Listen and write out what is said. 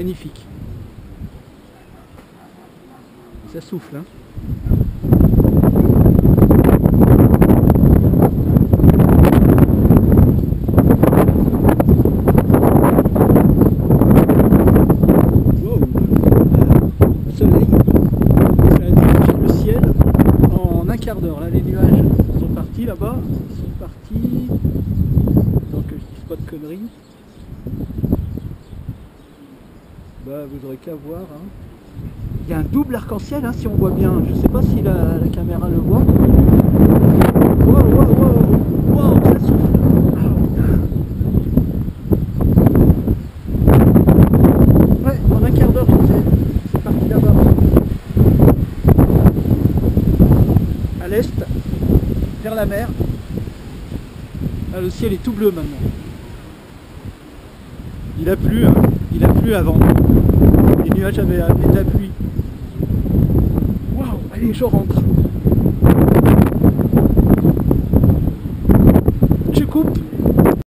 magnifique. Ça souffle, hein. Wow. Le soleil, ça a dégagé le ciel en un quart d'heure. Là, les nuages sont partis là-bas. Ils sont partis. Donc, je dis pas de conneries. Bah, vous aurez qu'à voir, hein. Il y a un double arc-en-ciel, hein, si on voit bien. Je sais pas si la caméra le voit. Wow, wow, wow, wow, ça souffle. Ouais, en un quart d'heure, c'est parti là-bas. À l'est, vers la mer. Là, le ciel est tout bleu maintenant. Il a plu, hein. Il a plu avant. Les nuages avaient amené de la pluie. Waouh, allez, je rentre.